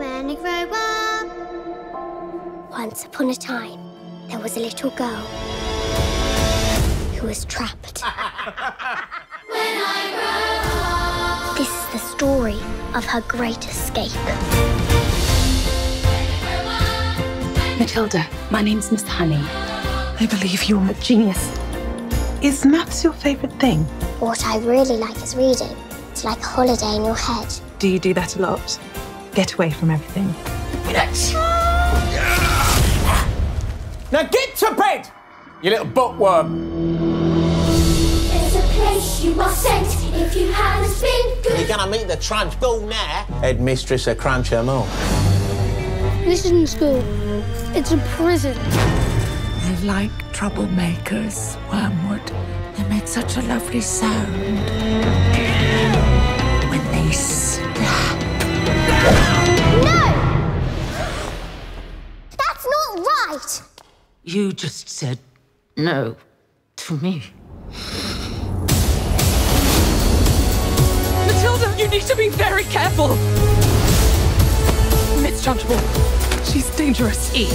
when I grow up. Once upon a time, there was a little girl who was trapped. When I grow up. This is the story of her great escape. Matilda, my name's Miss Honey. I believe you're a genius. Is maths your favourite thing? What I really like is reading. It's like a holiday in your head. Do you do that a lot? Get away from everything. Now get to bed, you little bookworm. There's a place you are sent if you haven't been good. You're gonna meet the trudge ball now. Headmistress of Crunchermore. This isn't school. It's a prison. They're like troublemakers, Wormwood. They make such a lovely sound when they slap. No! That's not right! You just said no to me. Matilda, you need to be very careful. Miss Trunchbull, she's dangerous. Eat.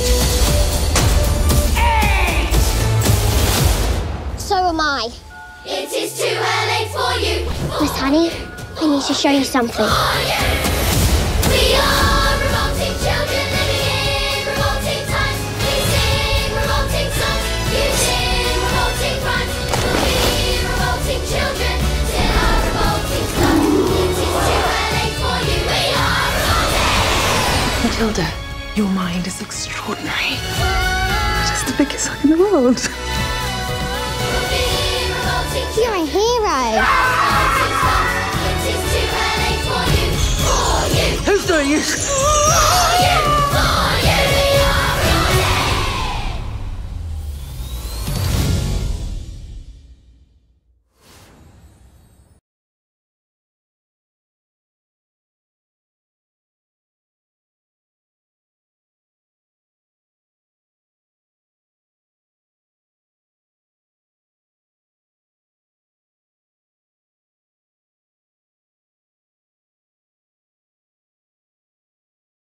So am I. It is too early for you. Miss Honey, I need to show you something. We are revolting children living in revolting times. We sing revolting songs, using revolting crimes. We'll be revolting children till our revolting stops. It is too early for you. We are revolting. Matilda, your mind is extraordinary. Just the biggest luck in the world. You're a hero. It is too early for you. Who's doing this?